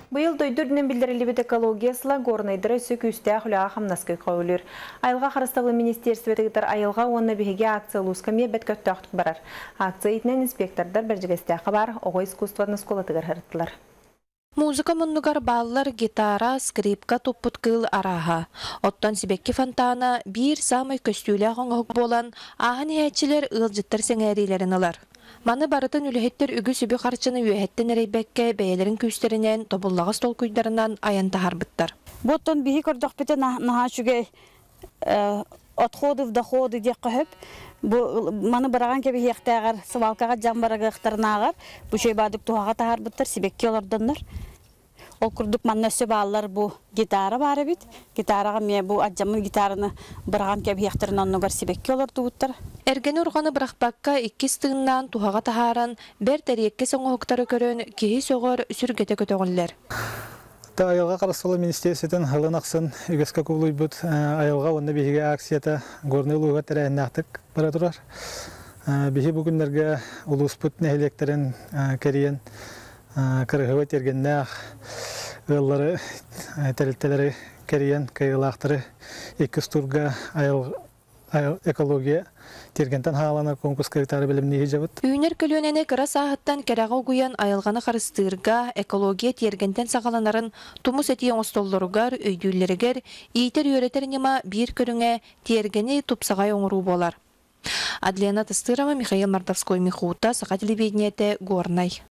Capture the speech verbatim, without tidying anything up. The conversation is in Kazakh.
Быйыл дойдурден билдирилибит экологиясыла горнайдыры сөкүстә хүләға хамнаскай қауылыр. Айылға қарыстығы министерсветігітер айылға онна бігеге акция лускаме бәт көттіқтік барар. Акция итінен инспектордар бәржігестәқі бар, оғы искусстварны сколатығыр хырттылар. Музыка мұннығар баллар, гитара, скрипка, топпут кыл араға. Оттан сибекки фонтана бір самай көстүйлі ағыңғық болан, ағын әтчілер ұлжыттар сәңәрилерін алар. Маны барытын үліхеттер үгі сүбі қарчыны үйәттен әрейбәкке бәйелерін күстерінен, тобыллағы стол күйдарынан аянта харбыттар. Боттон бігі көрдіқ біті наға шүге отходы, вдоходы дек қөхіп, маны бараған кебі ектәғар, сывалкаға жан бараға ұқтарынағар, бұ шөй бадық туғаға тағарбыттар, сибекке оларданлар. Ол күрдік манна өсі балалар бұ гитара бары бит. Гитараға ме бұ аджамын гитараны барған кәбі ектірін оннығар сибекке оларды ұттар. Әргені ұрғаны бірақпаққа иккіз тыңнан туғаға тағаран, бәр тәрекке соңғы ұқтары көрін кейі соғыр сүргеті көтіғылер. Айылға қарасылы министерсетін ғылын ақсын үгеске көбілуй бұд. Айылға онда бейге акцията горны ұлуға тәрәйін ақтық бара тұрар. Бейге бүгіндерге ұлыс бұд нәйлектерін кәрейін кырыгыва тергеннәх ыллары тәрелтелері кәрейен кайылақтыры иккіз турга айыл экология тергентен хаалана конкурс критерий билимни хижабыт. Үйнер көлөнене кыра саһаттан кәрәгә угуян айылганы харыстырга экология тергентен сагаланарын тумус эти оңстоллоругар өйдүлләрегер ийтер йөретер нема бир көрүңә тергени тупсагай оңру болар. Адлена Тыстырова, Михаил Мордовской, Михута, Саха телевидениете, Горной.